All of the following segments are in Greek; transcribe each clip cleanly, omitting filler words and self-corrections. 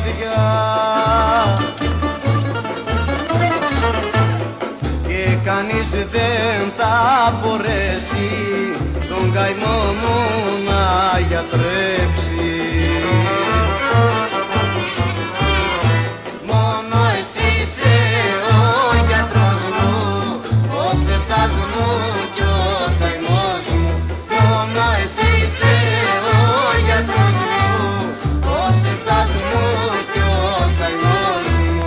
καρδιά και κανείς δεν θα μπορέσει τον καημό μου να γιατρέψει. Μόνο εσύ είσαι ο γιατρός μου, ο σεπτάς μου κι ο καημός μου. Μόνο εσύ είσαι ο γιατρός μου, ο σεπτάς μου κι ο καημός μου.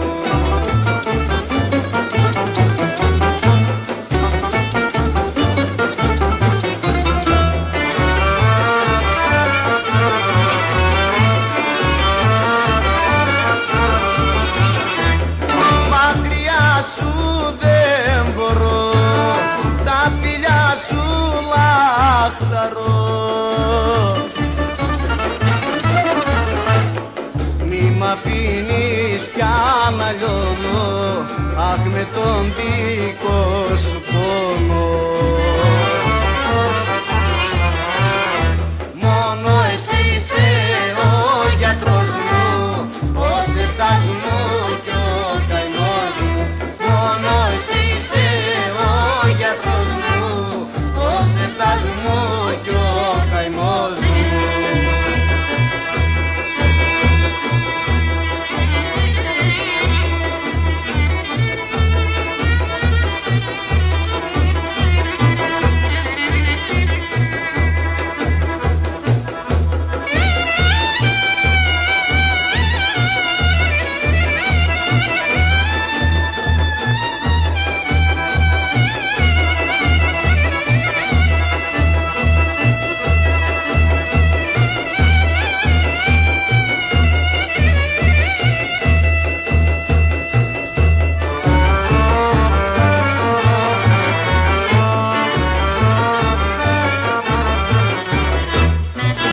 Μακριά σου δεν μπορώ, τα φιλιά σου λαχταρώ. Μη μ' αφήνεις πια να λιώνω, αχ με τον δικό σου πόνο.